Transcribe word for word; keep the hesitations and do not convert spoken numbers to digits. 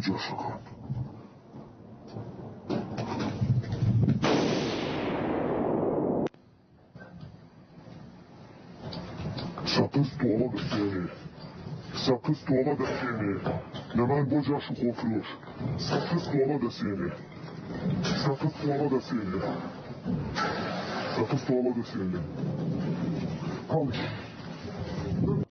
Coşkun. Sakız doğmadı seni. Sakız doğmadı seni. Ne ben bu coşku kokuyor. Sakız doğmadı seni. Sakız doğmadı seni. Sakız doğmadı seni. Al.